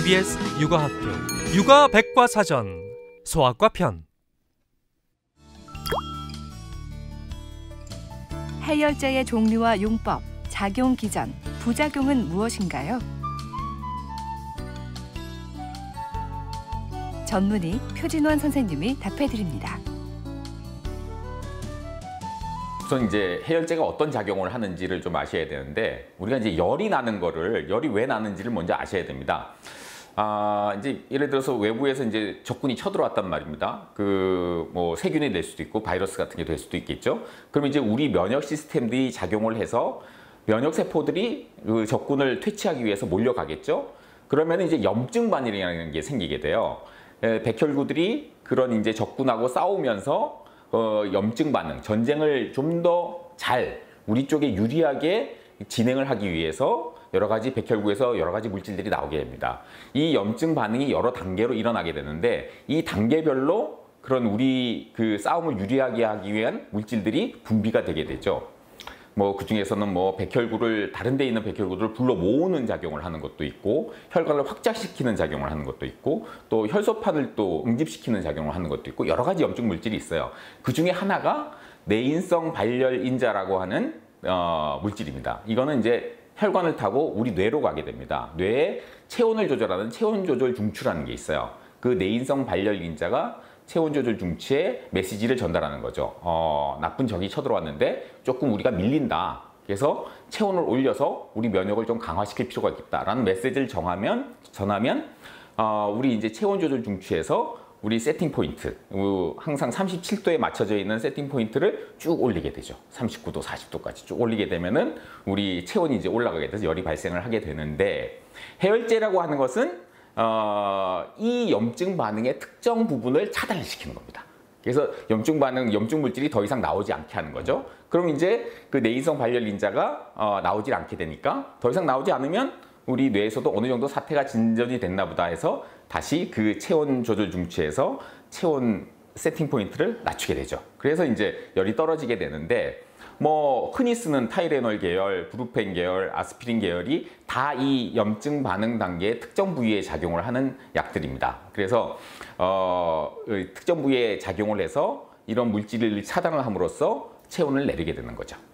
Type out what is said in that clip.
EBS 육아학교 육아백과사전 소아과 편. 해열제의 종류와 용법, 작용 기전, 부작용은 무엇인가요? 전문의 표진원 선생님이 답해드립니다. 우선 이제 해열제가 어떤 작용을 하는지를 좀 아셔야 되는데, 우리가 이제 열이 나는 거를, 열이 왜 나는지를 먼저 아셔야 됩니다. 이제 예를 들어서 외부에서 이제 적군이 쳐들어왔단 말입니다. 뭐 세균이 될 수도 있고 바이러스 같은 게 될 수도 있겠죠. 그럼 이제 우리 면역 시스템들이 작용을 해서 면역 세포들이 그 적군을 퇴치하기 위해서 몰려가겠죠. 그러면 이제 염증 반응이라는 게 생기게 돼요. 백혈구들이 그런 이제 적군하고 싸우면서 염증 반응, 전쟁을 좀 더 잘 우리 쪽에 유리하게 진행을 하기 위해서 여러 가지 백혈구에서 여러 가지 물질들이 나오게 됩니다. 이 염증 반응이 여러 단계로 일어나게 되는데, 이 단계별로 그런 우리 그 싸움을 유리하게 하기 위한 물질들이 분비가 되게 되죠. 뭐 그 중에서는 뭐 백혈구를, 다른 데 있는 백혈구들을 불러 모으는 작용을 하는 것도 있고, 혈관을 확장시키는 작용을 하는 것도 있고, 또 혈소판을 또 응집시키는 작용을 하는 것도 있고, 여러 가지 염증 물질이 있어요. 그 중에 하나가 내인성 발열인자라고 하는 물질입니다. 이거는 이제 혈관을 타고 우리 뇌로 가게 됩니다. 뇌에 체온을 조절하는 체온 조절 중추라는 게 있어요. 그 내인성 발열인자가 체온 조절 중추에 메시지를 전달하는 거죠. 나쁜 적이 쳐들어왔는데 조금 우리가 밀린다. 그래서 체온을 올려서 우리 면역을 좀 강화시킬 필요가 있다라는 메시지를 전하면 우리 이제 체온 조절 중추에서 우리 세팅 포인트, 항상 37도에 맞춰져 있는 세팅 포인트를 쭉 올리게 되죠. 39도, 40도까지 쭉 올리게 되면은 우리 체온이 이제 올라가게 돼서 열이 발생을 하게 되는데, 해열제라고 하는 것은 이 염증 반응의 특정 부분을 차단을 시키는 겁니다. 그래서 염증 반응, 염증 물질이 더 이상 나오지 않게 하는 거죠. 그럼 이제 그 내인성 발열인자가 나오질 않게 되니까, 더 이상 나오지 않으면 우리 뇌에서도 어느 정도 사태가 진전이 됐나 보다 해서 다시 그 체온 조절 중추에서 체온 세팅 포인트를 낮추게 되죠. 그래서 이제 열이 떨어지게 되는데, 뭐 흔히 쓰는 타이레놀 계열, 브루펜 계열, 아스피린 계열이 다 이 염증 반응 단계의 특정 부위에 작용을 하는 약들입니다. 그래서 특정 부위에 작용을 해서 이런 물질을 차단을 함으로써 체온을 내리게 되는 거죠.